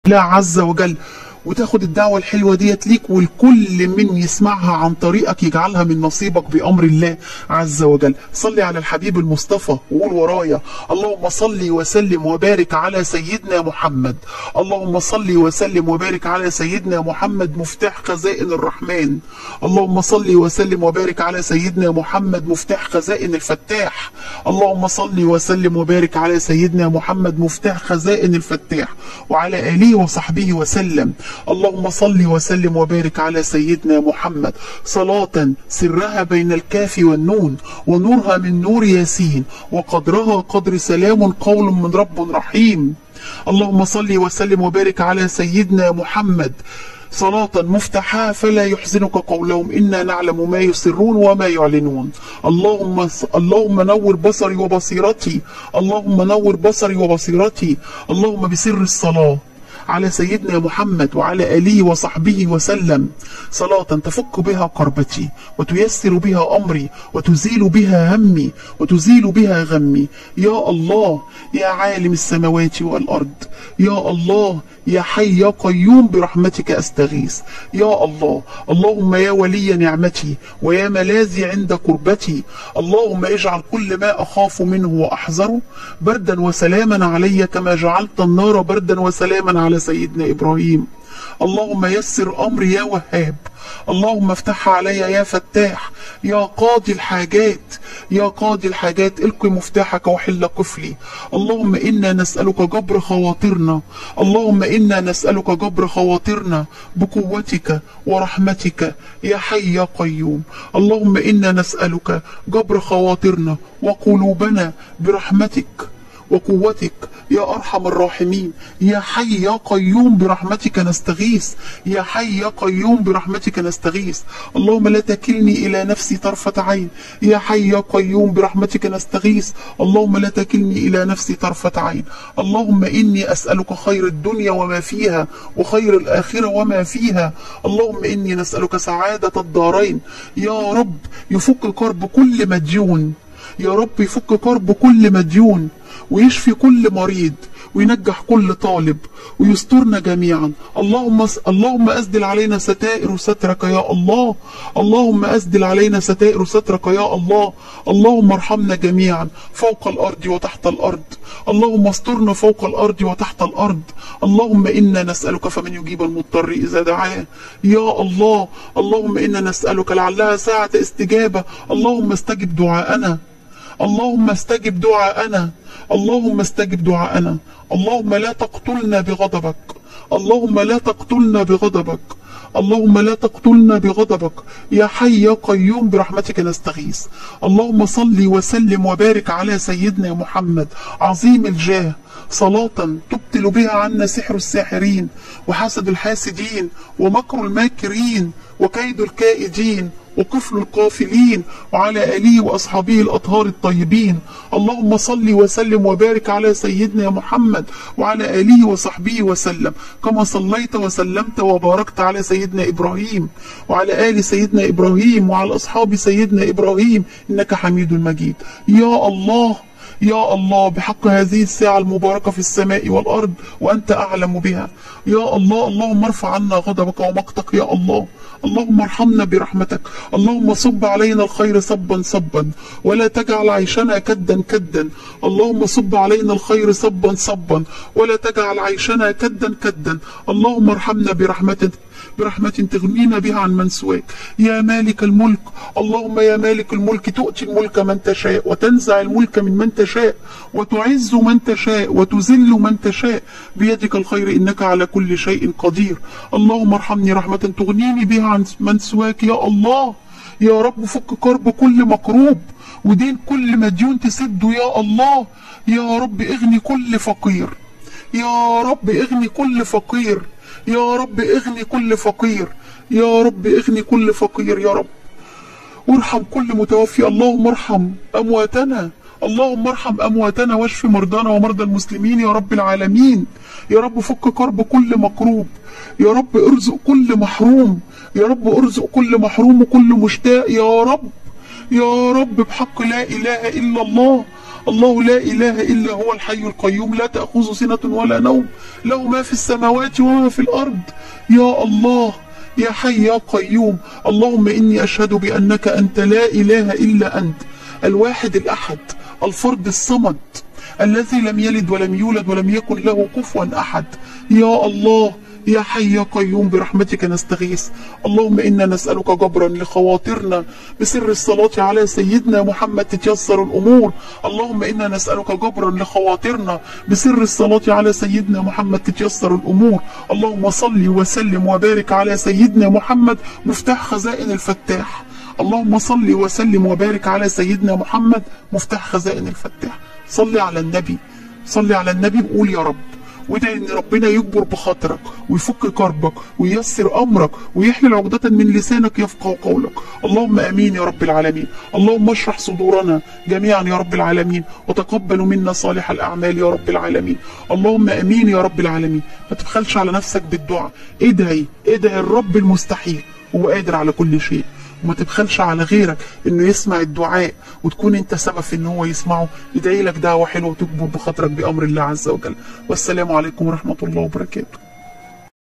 الله عز وجل، وتاخد الدعوة الحلوة ديت ليك والكل من يسمعها عن طريقك يجعلها من نصيبك بأمر الله عز وجل. صلي على الحبيب المصطفى وقول ورايا: اللهم صل وسلم وبارك على سيدنا محمد. اللهم صل وسلم وبارك على سيدنا محمد مفتاح خزائن الرحمن. اللهم صل وسلم وبارك على سيدنا محمد مفتاح خزائن الفتاح. اللهم صل وسلم وبارك على سيدنا محمد مفتاح خزائن الفتاح وعلى آله وصحبه وسلم. اللهم صل وسلم وبارك على سيدنا محمد صلاة سرها بين الكاف والنون ونورها من نور ياسين وقدرها قدر سلام قول من رب رحيم. اللهم صل وسلم وبارك على سيدنا محمد صلاة مفتاحها فلا يحزنك قولهم إنا نعلم ما يسرون وما يعلنون. اللهم نور بصري وبصيرتي. اللهم نور بصري وبصيرتي. اللهم بسر الصلاة على سيدنا محمد وعلى آله وصحبه وسلم صلاة تفك بها كربتي وتيسر بها أمري وتزيل بها همي وتزيل بها غمي. يا الله يا عالم السماوات والأرض، يا الله يا حي يا قيوم برحمتك أستغيث. يا الله، اللهم يا ولي نعمتي ويا ملاذي عند قربتي، اللهم اجعل كل ما أخاف منه وأحذره بردا وسلاما علي كما جعلت النار بردا وسلاما على سيدنا إبراهيم. اللهم يسر أمري يا وهاب، اللهم افتحها علي يا فتاح، يا قاضي الحاجات يا قاضي الحاجات القي مفتاحك وحل قفلي. اللهم إنا نسألك جبر خواطرنا، اللهم إنا نسألك جبر خواطرنا بقوتك ورحمتك يا حي يا قيوم. اللهم إنا نسألك جبر خواطرنا وقلوبنا برحمتك وقوتك يا أرحم الراحمين. يا حي يا قيوم برحمتك نستغيث، يا حي يا قيوم برحمتك نستغيث. اللهم لا تكلني إلى نفسي طرفة عين، يا حي يا قيوم برحمتك نستغيث. اللهم لا تكلني إلى نفسي طرفة عين. اللهم إني أسألك خير الدنيا وما فيها وخير الآخرة وما فيها. اللهم إني نسألك سعادة الدارين. يا رب يفك كرب كل مديون، يا رب يفك كرب كل مديون ويشفي كل مريض وينجح كل طالب ويسترنا جميعا. اللهم أسدل علينا ستائر سترك يا الله، اللهم أسدل علينا ستائر سترك يا الله. اللهم ارحمنا جميعا فوق الأرض وتحت الأرض، اللهم استرنا فوق الأرض وتحت الأرض. اللهم إنا نسألك فمن يجيب المضطر إذا دعاه يا الله. اللهم إنا نسألك لعلها ساعة استجابة. اللهم استجب دعاءنا، اللهم استجب دعاءنا، اللهم استجب دعاءنا. اللهم لا تقتلنا بغضبك، اللهم لا تقتلنا بغضبك، اللهم لا تقتلنا بغضبك يا حي يا قيوم برحمتك نستغيث. اللهم صل وسلم وبارك على سيدنا محمد عظيم الجاه صلاة تبطل بها عنا سحر الساحرين وحسد الحاسدين ومكر الماكرين وكيد الكائدين وقفل القافلين وعلى آله وأصحابه الأطهار الطيبين. اللهم صل وسلم وبارك على سيدنا محمد وعلى آله وصحبه وسلم كما صليت وسلمت وباركت على سيدنا إبراهيم وعلى آل سيدنا إبراهيم وعلى أصحاب سيدنا إبراهيم إنك حميد مجيد. يا الله يا الله بحق هذه الساعة المباركة في السماء والأرض وأنت أعلم بها. يا الله، اللهم ارفع عنا غضبك ومقتك يا الله. اللهم ارحمنا برحمتك. اللهم صب علينا الخير صبا صبا ولا تجعل عيشنا كدا كدا. اللهم صب علينا الخير صبا صبا ولا تجعل عيشنا كدا كدا. اللهم ارحمنا برحمة تغنينا بها عن من سواك يا مالك الملك. اللهم يا مالك الملك تؤتي الملك من تشاء وتنزع الملك من من تشاء وتعز من تشاء وتذل من تشاء بيدك الخير إنك على كل شيء قدير. اللهم ارحمني رحمة تغنيني بها عن من سواك يا الله. يا رب فك كرب كل مكروب ودين كل مديون تسده يا الله. يا رب اغني كل فقير، يا رب اغني كل فقير، يا رب اغني كل فقير، يا رب اغني كل فقير يا رب. وارحم كل متوفي. اللهم ارحم أمواتنا، اللهم ارحم أمواتنا واشف مرضانا ومرضى المسلمين يا رب العالمين. يا رب فك كرب كل مكروب، يا رب ارزق كل محروم، يا رب ارزق كل محروم وكل مشتاق يا رب، يا رب بحق لا إله إلا الله. الله لا اله الا هو الحي القيوم لا تأخذه سنة ولا نوم، له ما في السماوات وما في الارض. يا الله يا حي يا قيوم. اللهم اني اشهد بانك انت لا اله الا انت، الواحد الاحد الفرد الصمد الذي لم يلد ولم يولد ولم يكن له كفوا احد. يا الله يا حي يا قيوم برحمتك نستغيث. اللهم إنا نسألك جبرا لخواطرنا بسر الصلاة على سيدنا محمد تتيسر الأمور. اللهم إنا نسألك جبرا لخواطرنا بسر الصلاة على سيدنا محمد تتيسر الأمور. اللهم صل وسلم وبارك على سيدنا محمد مفتاح خزائن الفتاح. اللهم صل وسلم وبارك على سيدنا محمد مفتاح خزائن الفتاح. صل على النبي، صل على النبي وقول يا رب، وده ان ربنا يجبر بخاطرك ويفك كربك وييسر امرك ويحلل عقدة من لسانك يفقه قولك. اللهم امين يا رب العالمين. اللهم اشرح صدورنا جميعا يا رب العالمين، وتقبل منا صالح الاعمال يا رب العالمين. اللهم امين يا رب العالمين. ما تبخلش على نفسك بالدعاء، ادعي الرب المستحيل، هو قادر على كل شيء. وما تبخلش على غيرك انه يسمع الدعاء وتكون انت سبب في ان هو يسمعه. ادعي لك دعوه حلوه وتكبر بخاطرك بامر الله عز وجل. والسلام عليكم ورحمه الله وبركاته.